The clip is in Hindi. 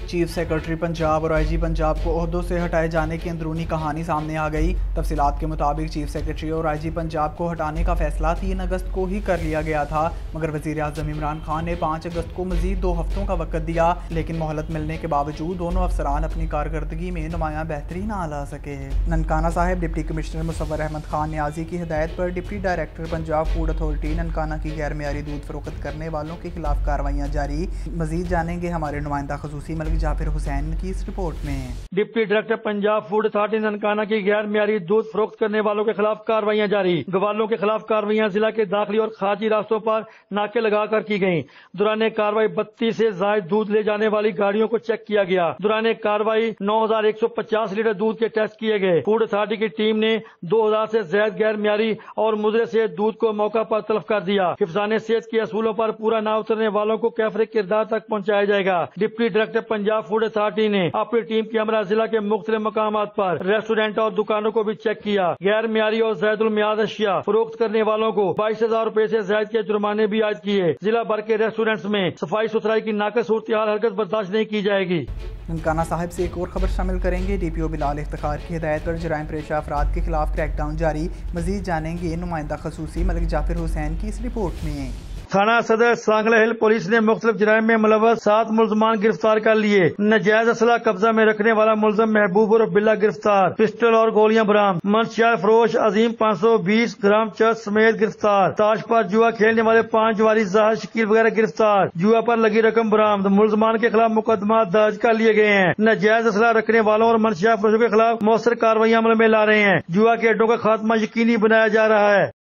चीफ सेक्रेटरी पंजाब और आईजी पंजाब को ओहदों से हटाए जाने की अंदरूनी कहानी सामने आ गई। तफसीलात के मुताबिक चीफ सेक्रेटरी और आईजी पंजाब को हटाने का फैसला 3 अगस्त को ही कर लिया गया था, मगर वज़ीर आज़म इमरान खान ने 5 अगस्त को मजीद 2 हफ्तों का वक्त दिया, लेकिन मोहलत मिलने के बावजूद दोनों अफसरान अपनी कारकर्दगी में नुमाया बेहतरी ना ला सके। ननकाना साहिब डिप्टी कमिश्नर मुसव्वर अहमद खान न्याजी की हिदायत पर deputy director Punjab food authority Nankana की गैर मेयारी दूध फरोख्त करने वालों के खिलाफ कार्रवाइयाँ जारी। मजीद जानेंगे हमारे नुमाइंदा खसूसी मलिक जाफिर हुसैन की इस रिपोर्ट में। Deputy director Punjab food authority Nankana की गैर मेयारी दूध फरोख्त करने वालों के खिलाफ कार्रवाइयाँ जारी। गवालों के खिलाफ कार्रवाइयाँ जिला के दाखिली और खारजी रास्तों पर नाके लगाकर की गयी। दौरान कार्रवाई 32 से जायद दूध ले जाने वाली गाड़ियों को चेक किया गया। दौरान कार्रवाई 9150 लीटर दूध के टेस्ट किए गए। फूड अथॉरिटी की टीम ने 2000 से ज्यादा गैर मेयारी और मुजरे से दूध को मौका पर तलब कर दिया। हिफ्ज़ाने सेहत के असूलों पर पूरा ना उतरने वालों को कैफरे किरदार तक पहुँचाया जाएगा। Deputy director Punjab food authority ने अपनी टीम के हमरा जिला के मुख्तलिफ मकामात पर रेस्टोरेंट और दुकानों को भी चेक किया। गैर मेयारी और ज़ायदुल मियाद अशिया फरोख्त करने वालों को 22,000 रुपए से ज्यादा के जुर्माने भी आयद किए। जिला भर के रेस्टोरेंट्स में सफाई सुथराई की नाक़िस सूरत-ए-हाल हरकत बर्दाश्त नहीं की जाएगी। ननकाना साहिब से एक और खबर शामिल करेंगे। डीपीओ बिलाल इफ्तिखार की हिदायत पर जराइम पेशा अफराद के खिलाफ क्रैकडाउन जारी। मजीद जानेंगे नुमाइंदा खसूसी मलिक जाफिर हुसैन की इस रिपोर्ट में। थाना सदर सांगला हिल पुलिस ने मुख्तलिफ जराइम में मुलव्वस 7 मुलजमान गिरफ्तार कर लिए। नजायज असला कब्जा में रखने वाला मुलजम महबूब और बिल्ला गिरफ्तार। पिस्टल और गोलियां बरामद। मंशियार फरोश अजीम 520 ग्राम चर्च समेत गिरफ्तार। ताश पर जुआ खेलने वाले 5 जवारी जाहिर शकील वगैरह गिरफ्तार। जुआ पर लगी रकम बरामद। मुलजमान के खिलाफ मुकदमा दर्ज कर लिए गए हैं। नजायज असला रखने वालों और मंशियार फरोशों के खिलाफ मौसर कार्रवाई अमल में ला रहे हैं। जुआ के अड्डों का खात्मा यकीनी बनाया जा रहा है।